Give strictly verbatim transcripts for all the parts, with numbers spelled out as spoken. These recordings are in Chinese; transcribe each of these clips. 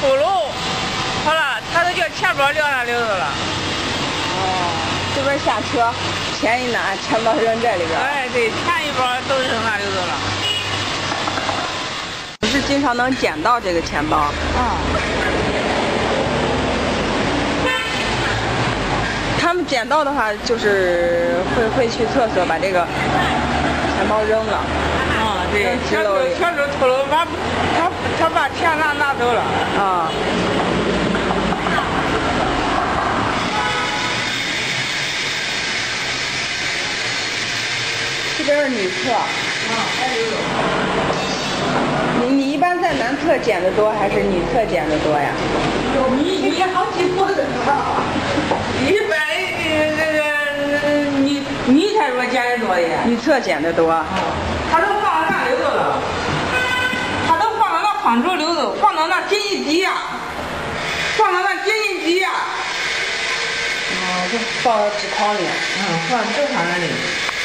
出楼，好了，他都叫钱包撂那里头了。 哦，这边下车，钱一拿，钱包扔这里边。 哎，对，钱一包都扔那里头了。 你是经常能捡到这个钱包？ 嗯。 他们捡到的话，就是会会去厕所把这个钱包扔了。 啊、嗯，对，小偷小偷偷了，把他他把钱拿拿走了。 啊。这边是女厕。 啊，还有。 你你一般在男厕捡的多还是女厕捡的多呀？ 你你好几个人了。一般这个女女厕说捡的多一点。 女厕捡的多。 他都放到那里头了，他都放到那方桌里头，放到那紧急机呀，放到那紧急机呀。 哦，就放到纸筐里。 嗯，放纸筐那里。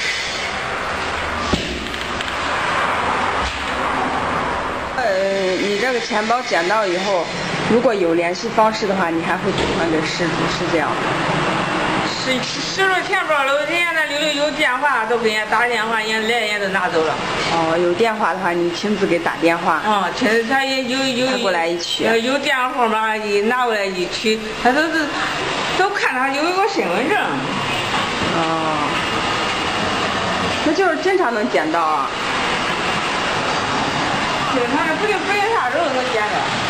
呃，你这个钱包捡到以后，如果有联系方式的话，你还会转还给失主，是这样的。 失失了钱包了，人家那里头有电话，都给人家打电话，人家来人家都拿走了。 哦，有电话的话，你亲自给打电话。 啊、嗯，亲自他也有有。 他过来一取。 有电话号码一拿过来一取，他都是都看他有一个身份证。 哦，那就是经常能捡到啊。 经常的不定不定啥时候能捡到。